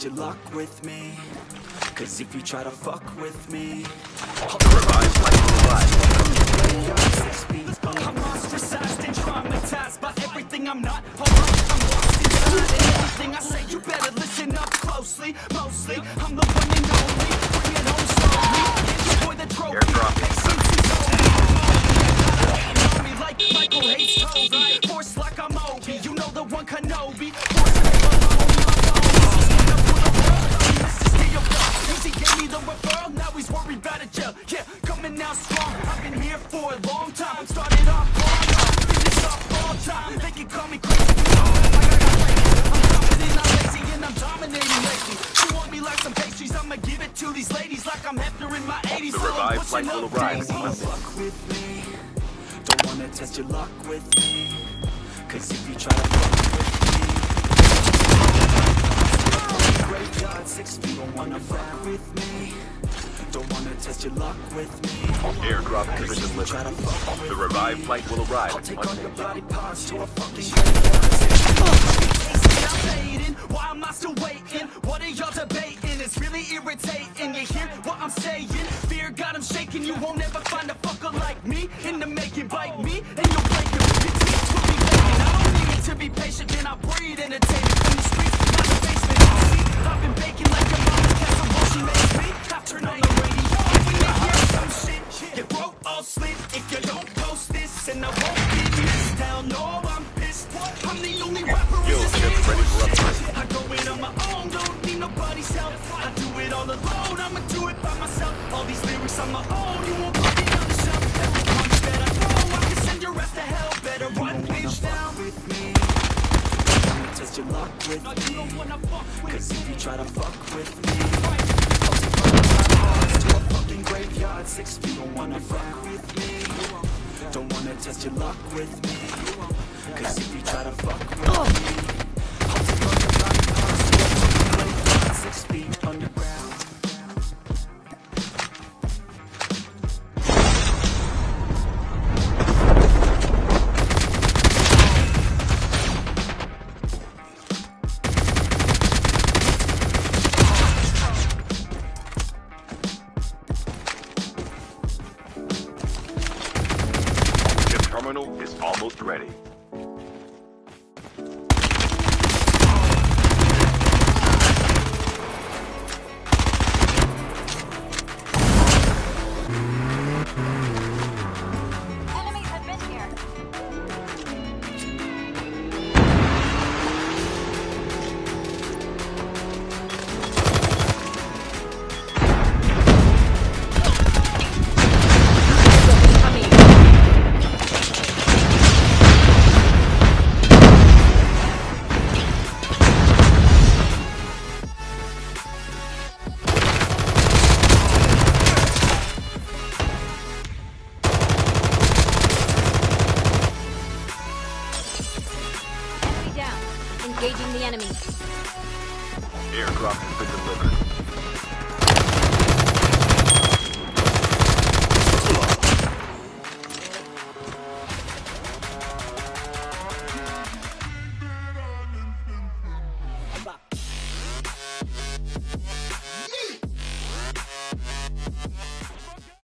test your luck with me, cause if you try to fuck with me, I'm ostracized and traumatized by everything I'm not. I'm lost inside and everything I say. You better listen up closely. Mostly, I'm the one and only. Bring it home slowly. Enjoy the trophy. Patience is over. Me like Michael hates Toby. Force like I'm Obi. You know the one Kenobi. Force it alone. He gave me the referral. Now he's worried about a jail. Yeah, coming out strong. I've been here for a long time. Started off wrong. Finished off all time. They can call me crazy. I'm confident, I'm lazy, and I'm dominating lately. You want me like some pastries? I'ma give it to these ladies like I'm Hefner in my 80s. The revived flight will arrive. Fuck with me. Don't wanna test your luck with me, cause if you try to fuck with me, graveyard 6 feet. Don't wanna fuck with me. Don't wanna test your luck with me. Airdrop position Try to limited. fuck with The revived flight will arrive. I'll take all your Monday. body parts to a fucking graveyard. Why am I still waiting? What are y'all debating? It's really irritating. You hear what I'm saying? Fear got him shaking. You won't ever find a fucker like me in the making. Bite me and you'll break your teeth will be vacant. I don't need to be patient, man. I breed entertainment from the streets, not the basement. See, I've been baking like a mama castle while she makes me. I turn on the radio when you hear some shit. Your throat all slit if you don't post this, and I won't be missed. Hell no, I'm pissed. I'm the only rapper in this game. I go in on my own, don't need nobody's help. I do it all alone, I'ma do it by myself. All these lyrics on my own, you won't put me on the shelf. Every punch that I throw, I can send your ass to hell. Better run, bitch, down with me. Don't test your luck with me, cause if you try to fuck with me, I'll take all my hearts to a fucking graveyard 6 feet. Don't wanna fuck with me. Don't wanna test your luck with me, cause if you try to fuck with me, I'll take all your body parts to a fucking graveyard 6 feet underground. Chip terminal is almost ready.